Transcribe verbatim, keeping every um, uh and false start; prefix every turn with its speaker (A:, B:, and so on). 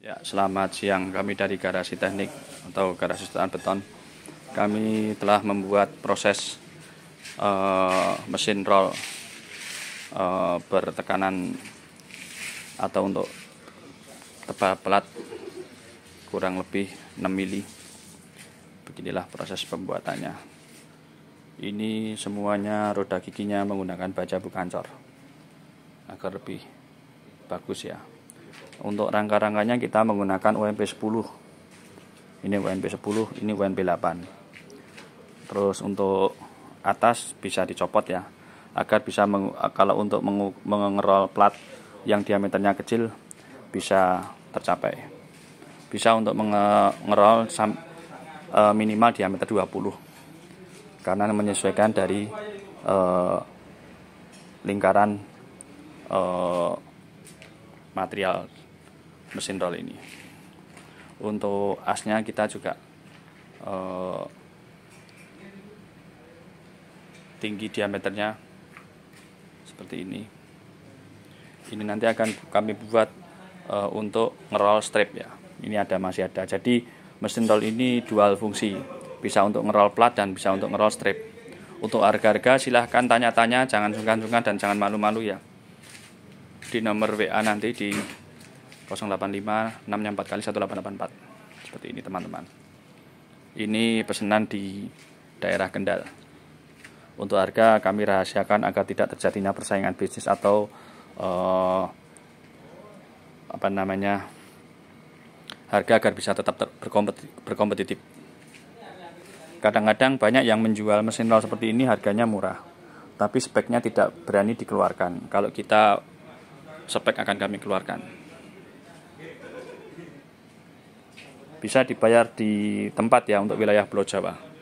A: Ya, selamat siang. Kami dari Garasi Teknik atau Garasi Cetakan Beton. Kami telah membuat proses uh, mesin roll uh, bertekanan atau untuk tebal pelat kurang lebih enam mili. Beginilah proses pembuatannya. Ini semuanya roda giginya menggunakan baja bukancor agar lebih bagus ya. Untuk rangka-rangkanya kita menggunakan U M P sepuluh. Ini U M P sepuluh, ini U M P delapan. Terus untuk atas bisa dicopot ya, agar bisa meng, kalau untuk mengerol plat yang diameternya kecil bisa tercapai. Bisa untuk mengerol e, minimal diameter dua puluh. Karena menyesuaikan dari e, lingkaran e, material mesin roll ini. Untuk asnya kita juga eh, tinggi diameternya seperti ini. Ini nanti akan kami buat eh, untuk ngeroll strip ya. Ini ada masih ada. Jadi mesin roll ini dual fungsi, bisa untuk ngeroll plat dan bisa untuk ngeroll strip. Untuk harga-harga silahkan tanya-tanya, jangan sungkan-sungkan dan jangan malu-malu ya. Di nomor W A nanti di nol delapan lima enam empat kali satu delapan delapan empat. Seperti ini teman-teman. Ini pesanan di daerah Kendal. Untuk harga kami rahasiakan agar tidak terjadinya persaingan bisnis atau uh, apa namanya harga agar bisa tetap berkompetitif. Kadang-kadang banyak yang menjual mesin roll seperti ini harganya murah, tapi speknya tidak berani dikeluarkan. Kalau kita spek akan kami keluarkan. Bisa dibayar di tempat ya untuk wilayah Pulau Jawa.